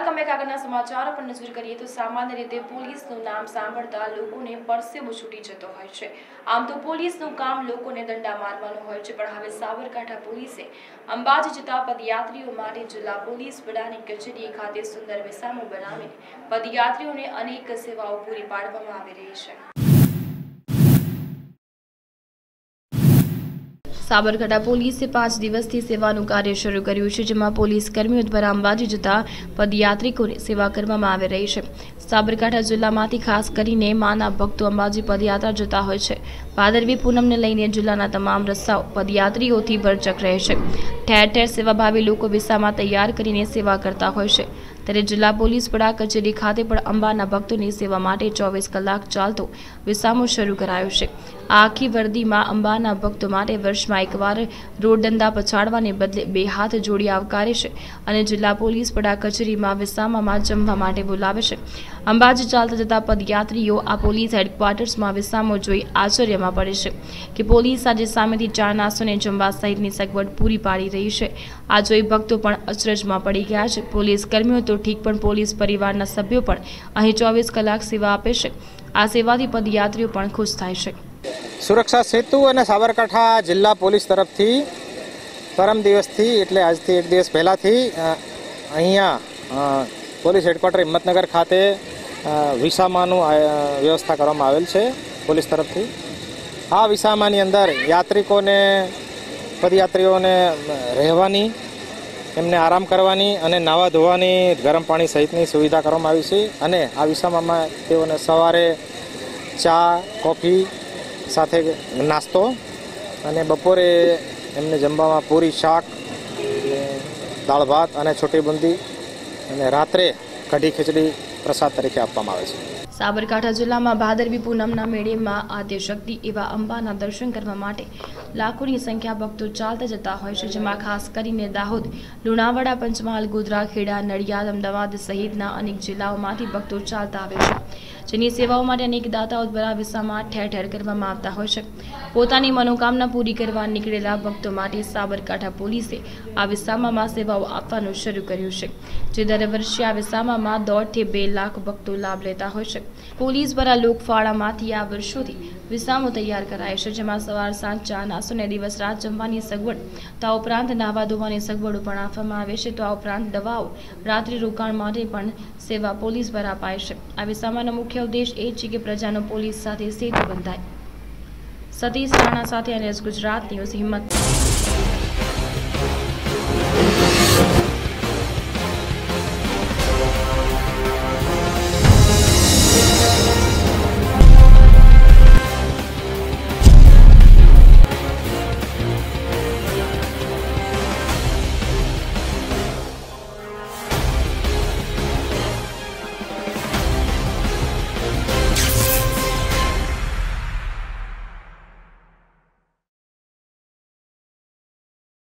તમે કાગળના સમાચારો પર નજર કરીએ તો સામાન્ય રીતે પોલીસનું નામ સાંભળતા લોકોને પરસેવો છૂટી જતો હોય છે। આમ તો પોલીસનું કામ લોકોને દંડા મારવાનું હોય છે, પણ હવે સાબરકાંઠા પોલીસે અંબાજી જતા પદયાત્રીઓ માટે જિલ્લા પોલીસ વડાની કચેરી ખાતે સુંદર વિસામો બનાવીને પદયાત્રીઓને અનેક સેવાઓ પૂરી પાડવામાં આવી રહી છે। साबरकांठा पुलिसे 5 दिवसथी सेवानुं कार्य शुरू कर्युं छे, जेमां पोलीस कर्मीओ द्वारा अंबाजी जता पदयात्रिकोने सेवा करवामां आवी रही छे। साबरकांठा जिल्लामांथी खास करीने माना भक्तो अंबाजी पदयात्रा जता होय छे। भादरवी पूनમને લઈને જિલ્લાના તમામ રસ્તાઓ પદયાત્રીઓથી ભરચક રહે છે। ઠેર ઠેર સેવાભાવી લોકો વિસામા તૈયાર કરીને સેવા કરતા હોય છે, ત્યારે જિલ્લા પોલીસ વડા કચેરી ખાતે પણ અંબાના ભક્તોની સેવા માટે 24 કલાક ચાલતો વિસામો શરૂ કરાયો છે। આ આખી વર્દીમાં અંબાના ભક્તો માટે વર્ષમાં એકવાર રોડદંડા પછાડવાને બદલે 2 હાથ જોડી આવકારે છે અને જિલ્લા પોલીસ વડા કચેરીમાં વિસામામાં જમવા માટે બોલાવે છે। અંબાજી ચાલતા જતા પદયાત્રીઓ આ પોલીસ હેડક્વાર્ટર્સમાં વિસામો જોઈ આશ્ચર્યમાં પડે છે કે પોલીસ આજે સામેથી 4 નાસ્તોને જમવા સહિતની સગવડ પૂરી પાડી રહી છે। આ જોઈ ભક્તો પણ અચરજમાં પડી ગયા છે। પોલીસ કર્મીઓ તો ઠીક, પણ પોલીસ પરિવારના સભ્યો પણ અહીં 24 કલાક સેવા આપે છે। આ સેવાથી પદયાત્રીઓ પણ ખુશ થાય છે। सुरक्षा सेतु અને સાબરકાંઠા જિલ્લા પોલીસ તરફથી પરમ દિવસથી એટલે આજથી 1 દિવસ પહેલાથી અહીંયા પોલીસ હેડક્વાર્ટર હિંમતનગર ખાતે વિસામાનું વ્યવસ્થા કરવામાં આવેલ છે પોલીસ તરફથી। આ વિસામાની અંદર યાત્રિકોને પદયાત્રીઓને રહેવાની, એમને આરામ કરવાની અને નાવા ધોવાની, ગરમ પાણી સહિતની સુવિધા કરવામાં આવી છે। અને આ વિસામામાં તેઓને સવારે ચા, કોફી સાથે નાસ્તો અને બપોરે એમને જમવામાં પૂરી, શાક, દાળ ભાત અને છોટી બુંદી અને રાત્રે કઢી ખીચડી પ્રસાદ તરીકે આપવામાં આવે છે। સાબરકાંઠા જિલ્લામાં ભાદરવી પૂનમના મેળેમાં આદ્યશક્તિ એવા અંબાના દર્શન કરવા માટે લાખોની સંખ્યા ભક્તો ચાલતા જતા હોય છે, જેમાં ખાસ કરીને દાહોદ, લુણાવાડા, પંચમહાલ, ગોધરા, ખેડા, નડિયાદ, અમદાવાદ સહિતના અનેક જિલ્લાઓમાંથી ભક્તો ચાલતા આવે છે, જેની સેવાઓ માટે અનેક દાતાઓ દ્વારા વિસામા ઠેર ઠેર કરવામાં આવતા હોય છે। પોતાની મનોકામના પૂરી કરવા નીકળેલા ભક્તો માટે સાબરકાંઠા પોલીસે આ વિસામામાં સેવાઓ આપવાનું શરૂ કર્યું છે, જે દર વર્ષે આ વિસામામાં 1.5 થી 2 લાખ ભક્તો લાભ લેતા હોય છે। પોલીસ દ્વારા લોકફાળામાંથી આ વર્ષોથી વિસામો તૈયાર કરાય છે, જેમાં સવાર સાંજ ચા નાસ્તો અને દિવસ રાત જમવાની સગવડ, તો આ ઉપરાંત નાહવા ધોવાની સગવડો પણ આપવામાં આવે છે। તો આ ઉપરાંત દવાઓ, રાત્રિ રોકાણ માટે પણ સેવા પોલીસ દ્વારા અપાય છે। આ વિસામાનો મુખ્ય ઉદ્દેશ એ છે કે પ્રજાનો પોલીસ સાથે સેતુ બંધાય। સતીશ રાણા સાથે અનેક ગુજરાત ન્યૂઝ હિંમત।